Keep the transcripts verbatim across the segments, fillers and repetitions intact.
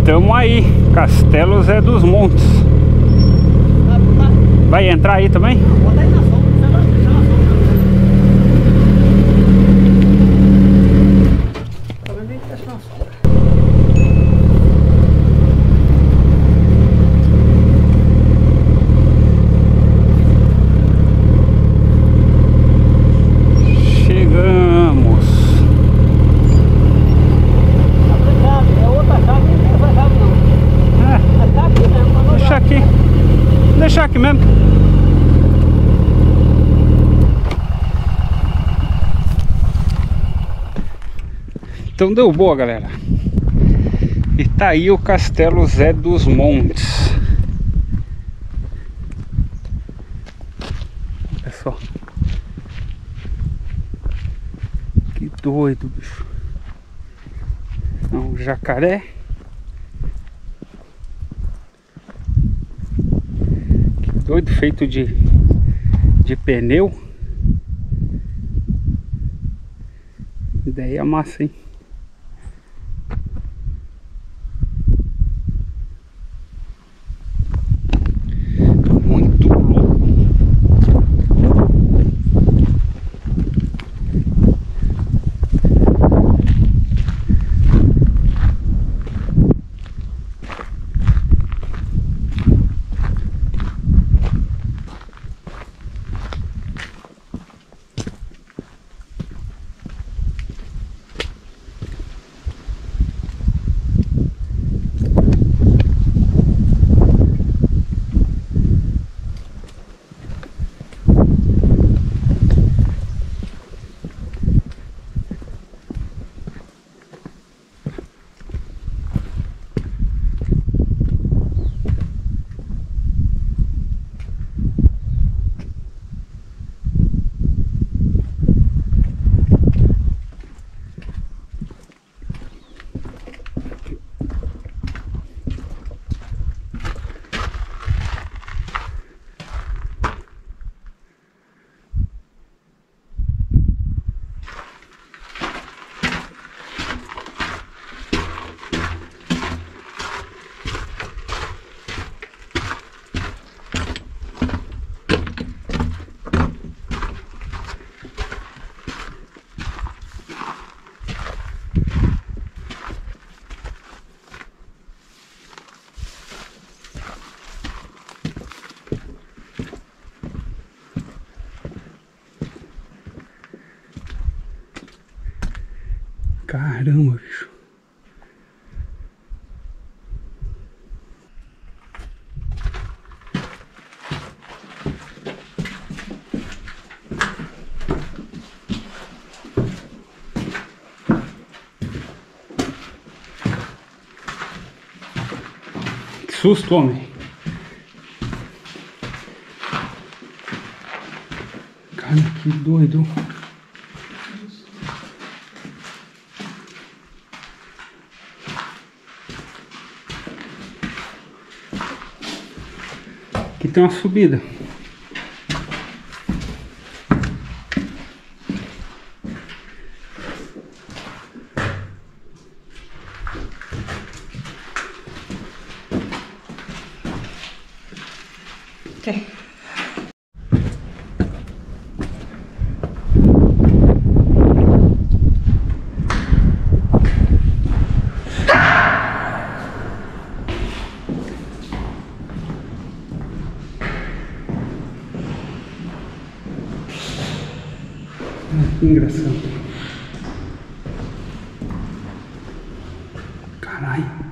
Estamos aí, Castelo Zé dos Montes. Vai entrar aí também? Bota aí na sombra, você vai deixar na sombra. Tá vendo aí que deixa na sombra. Chegamos. É outra chave, não tem essa chave não. É, Tá aqui mesmo. deixa aqui. Deixa aqui mesmo. Então deu boa, galera. E tá aí o Castelo Zé dos Montes. Olha só. Que doido, bicho. É um jacaré. Que doido, feito de, de pneu. Ideia massa, hein? Muito louco. Caramba, bicho. Que susto, homem. Cara, que doido. Aqui tem uma subida. Okay. Que engraçado. Caralho.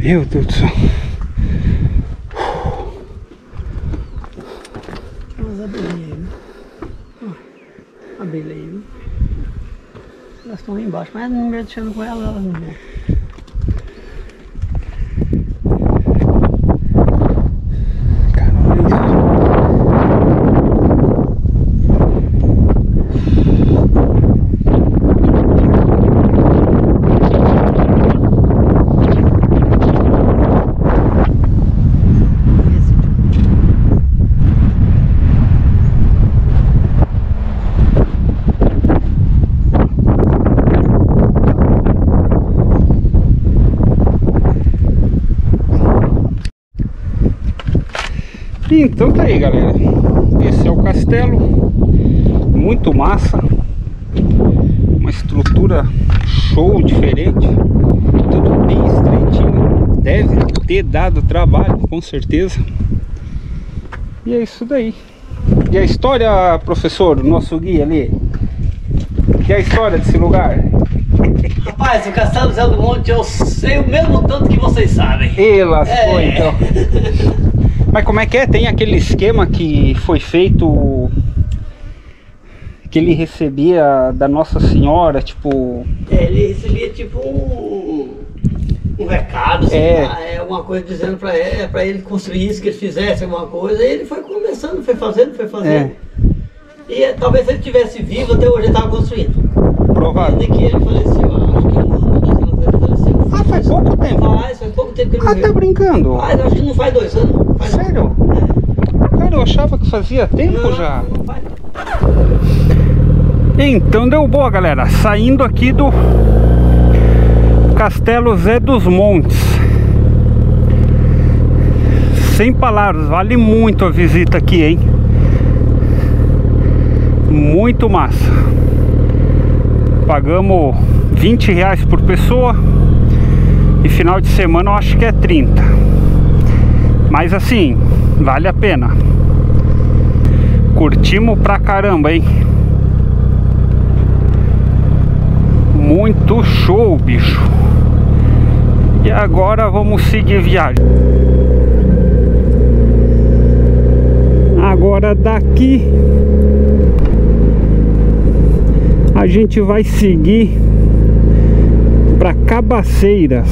Meu Deus do céu. Tem umas abelhinhas aí, né? Ó, abelha aí, viu? Elas estão aí embaixo, mas não me deixando com elas, elas não vão. Então tá aí, galera, esse é o castelo, muito massa, uma estrutura show, diferente, tudo bem estreitinho, deve ter dado trabalho, com certeza. E é isso daí. E a história, professor, o nosso guia ali, e a história desse lugar? Rapaz, o Castelo Zé do Monte eu sei o mesmo tanto que vocês sabem. E lascou, é. Então. Mas como é que é? Tem aquele esquema que foi feito, que ele recebia da Nossa Senhora, tipo... É, ele recebia tipo um, um recado, assim, é. lá, é alguma coisa dizendo pra ele, pra ele construir isso, que ele fizesse alguma coisa, e ele foi começando, foi fazendo, foi fazendo. É. E talvez se ele estivesse vivo, até hoje ele estava construindo. Provável. Desde que ele faleceu, acho que um ano, dois anos ele faleceu. Ah, faz pouco tempo? Faz, faz pouco tempo que ele Ah, morreu. tá brincando? Faz, acho que não faz dois anos. Faz Sério? É. Cara, eu achava que fazia tempo Não, já. não faz. Então deu boa, galera. Saindo aqui do Castelo Zé dos Montes. Sem palavras, vale muito a visita aqui, hein? Muito massa. Pagamos vinte reais por pessoa. E final de semana eu acho que é trinta. Mas assim, vale a pena. Curtimos pra caramba, hein? Muito show, bicho. E agora vamos seguir viagem. Agora daqui a gente vai seguir para Cabaceiras.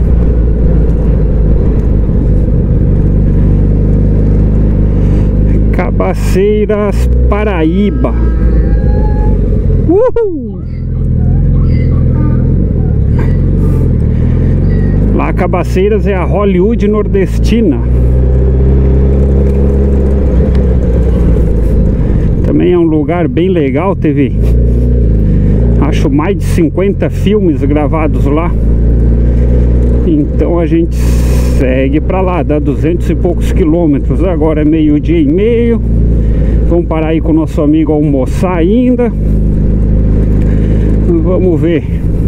Cabaceiras, Paraíba. Uhul! Lá Cabaceiras é a Hollywood nordestina. Também é um lugar bem legal, teve acho mais de cinquenta filmes gravados lá. Então a gente segue pra lá, dá duzentos e poucos quilômetros. Agora é meio dia e meio. Vamos parar aí com o nosso amigo almoçar ainda. Vamos ver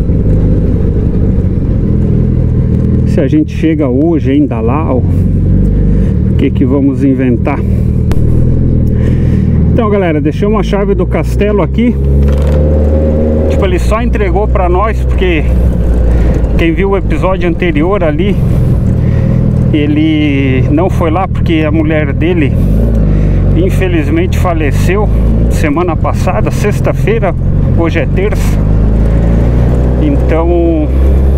se a gente chega hoje ainda lá, ou o que que vamos inventar. Então, galera, deixamos a chave do castelo aqui. Tipo, ele só entregou pra nós porque quem viu o episódio anterior ali, ele não foi lá porque a mulher dele infelizmente faleceu semana passada, sexta-feira, hoje é terça. Então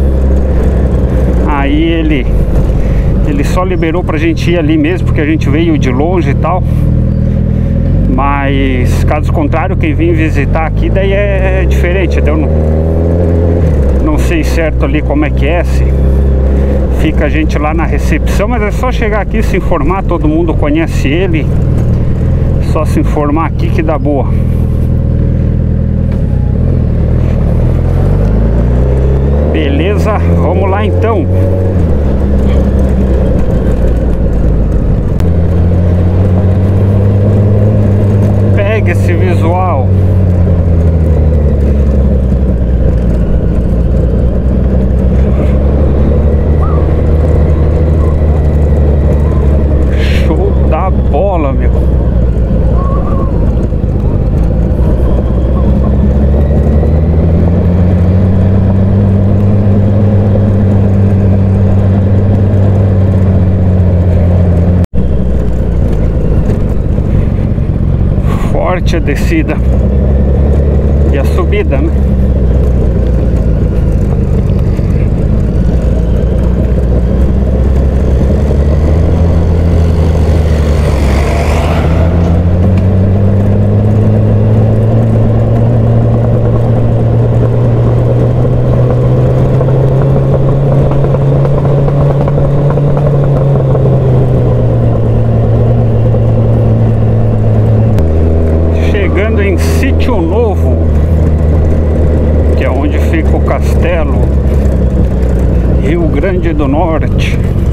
aí ele ele só liberou pra gente ir ali mesmo porque a gente veio de longe e tal. Mas caso contrário, quem vem visitar aqui daí é diferente. Então não, não sei certo ali como é que é, se fica a gente lá na recepção, mas é só chegar aqui, se informar, todo mundo conhece ele. Só se informar aqui que dá boa. Beleza, vamos lá então. Pega esse visual. Show da bola, meu. forte a descida e a subida, né? Em Sítio Novo, que é onde fica o castelo, Rio Grande do Norte.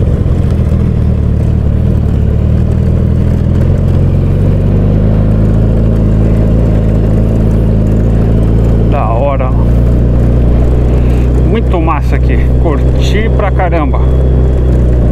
Da hora, muito massa aqui, curti pra caramba.